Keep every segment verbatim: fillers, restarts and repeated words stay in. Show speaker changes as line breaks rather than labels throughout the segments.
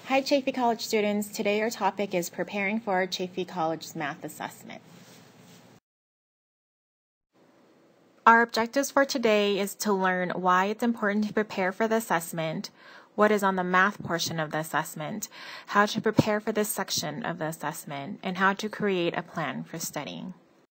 Hi Chaffey College students, today our topic is preparing for Chaffey College Math Assessment. Our objectives for today is to learn why it's important to prepare for the assessment, what is on the math portion of the assessment, how to prepare for this section of the assessment, and how to create a plan for studying.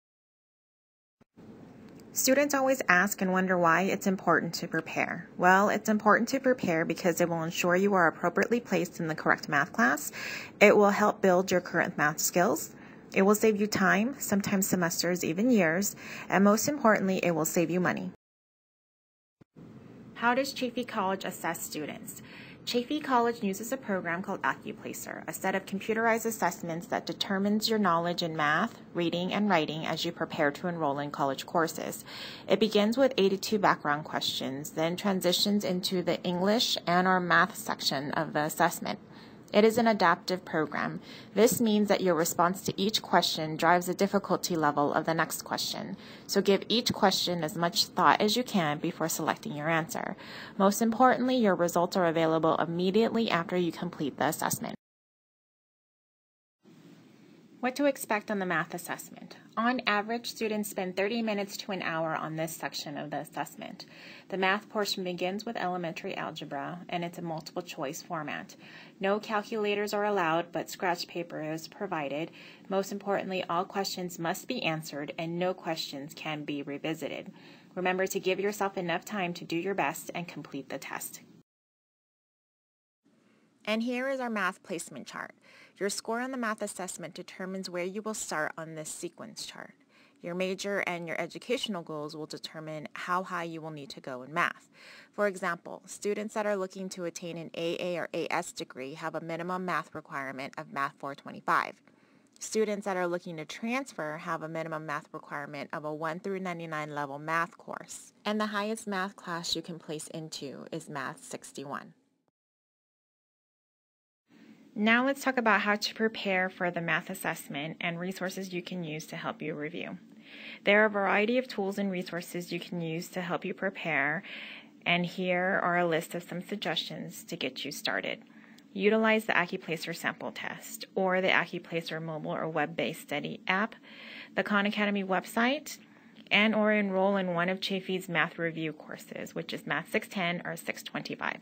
Students always ask and wonder why it's important to prepare. Well, it's important to prepare because it will ensure you are appropriately placed in the correct math class. It will help build your current math skills. It will save you time, sometimes semesters, even years, and most importantly, it will save you money. How does Chaffey College assess students? Chaffey College uses a program called Accuplacer, a set of computerized assessments that determines your knowledge in math, reading, and writing as you prepare to enroll in college courses. It begins with eighty-two background questions, then transitions into the English and or math section of the assessment. It is an adaptive program. This means that your response to each question drives the difficulty level of the next question. So give each question as much thought as you can before selecting your answer. Most importantly, your results are available immediately after you complete the assessment. What to expect on the math assessment. On average, students spend thirty minutes to an hour on this section of the assessment. The math portion begins with elementary algebra, and it's a multiple choice format. No calculators are allowed, but scratch paper is provided. Most importantly, all questions must be answered, and no questions can be revisited. Remember to give yourself enough time to do your best and complete the test. And here is our math placement chart. Your score on the math assessment determines where you will start on this sequence chart. Your major and your educational goals will determine how high you will need to go in math. For example, students that are looking to attain an A A or A S degree have a minimum math requirement of Math four twenty-five. Students that are looking to transfer have a minimum math requirement of a one through ninety-nine level math course. And the highest math class you can place into is Math sixty-one. Now let's talk about how to prepare for the math assessment and resources you can use to help you review. There are a variety of tools and resources you can use to help you prepare, and here are a list of some suggestions to get you started. Utilize the Accuplacer sample test or the Accuplacer mobile or web-based study app, the Khan Academy website, and or enroll in one of Chaffey's math review courses, which is Math six ten or six twenty-five.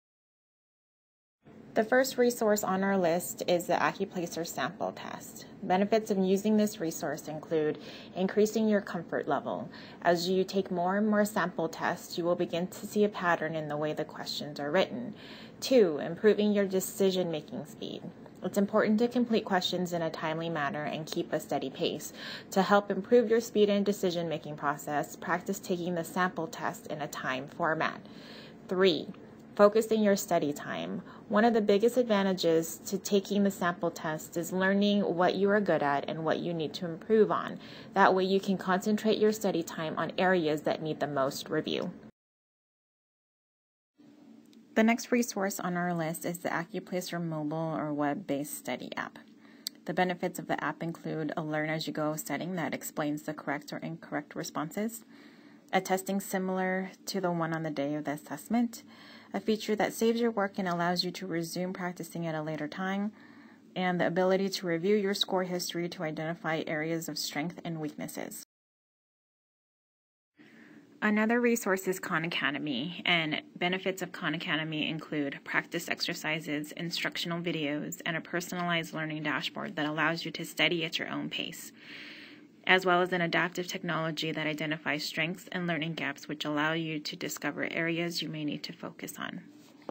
The first resource on our list is the Accuplacer sample test. Benefits of using this resource include increasing your comfort level. As you take more and more sample tests, you will begin to see a pattern in the way the questions are written. Two, improving your decision-making speed. It's important to complete questions in a timely manner and keep a steady pace. To help improve your speed and decision-making process, practice taking the sample test in a time format. Three, focusing your study time. One of the biggest advantages to taking the sample test is learning what you are good at and what you need to improve on. That way you can concentrate your study time on areas that need the most review. The next resource on our list is the Accuplacer mobile or web-based study app. The benefits of the app include a learn-as-you-go setting that explains the correct or incorrect responses, a testing similar to the one on the day of the assessment, a feature that saves your work and allows you to resume practicing at a later time, and the ability to review your score history to identify areas of strength and weaknesses. Another resource is Khan Academy, and benefits of Khan Academy include practice exercises, instructional videos, and a personalized learning dashboard that allows you to study at your own pace, as well as an adaptive technology that identifies strengths and learning gaps which allow you to discover areas you may need to focus on.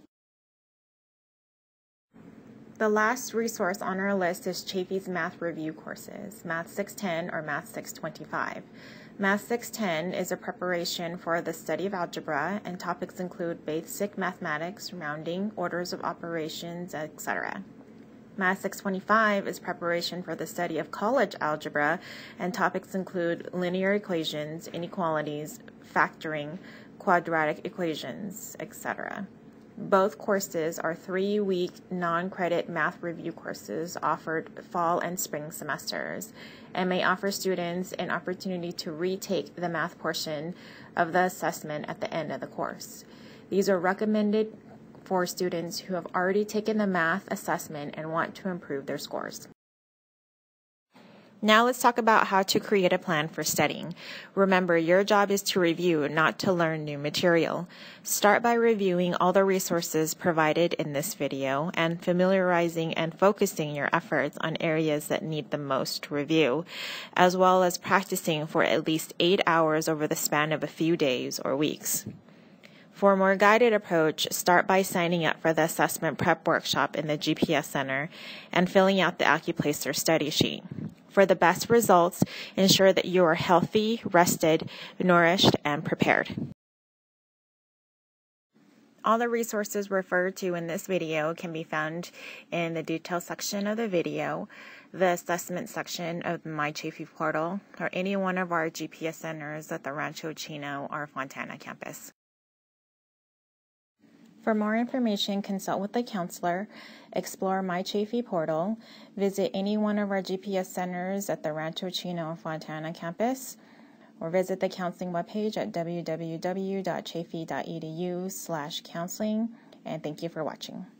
The last resource on our list is Chaffey's math review courses, Math six ten or Math six twenty-five. Math six ten is a preparation for the study of algebra, and topics include basic mathematics, rounding, orders of operations, et cetera. Math six twenty-five is preparation for the study of college algebra, and topics include linear equations, inequalities, factoring, quadratic equations, et cetera. Both courses are three-week non-credit math review courses offered fall and spring semesters, and may offer students an opportunity to retake the math portion of the assessment at the end of the course. These are recommended for students who have already taken the math assessment and want to improve their scores. Now let's talk about how to create a plan for studying. Remember, your job is to review, not to learn new material. Start by reviewing all the resources provided in this video and familiarizing and focusing your efforts on areas that need the most review, as well as practicing for at least eight hours over the span of a few days or weeks. For a more guided approach, start by signing up for the Assessment Prep Workshop in the G P S Center and filling out the Accuplacer study sheet. For the best results, ensure that you are healthy, rested, nourished, and prepared. All the resources referred to in this video can be found in the details section of the video, the assessment section of the MyChaffey Portal, or any one of our G P S centers at the Rancho Chino or Fontana campus. For more information, consult with a counselor, explore MyChaffey Portal, visit any one of our G P S centers at the Rancho Chino or Fontana campus, or visit the counseling webpage at w w w dot chaffey dot e d u slash counseling, and thank you for watching.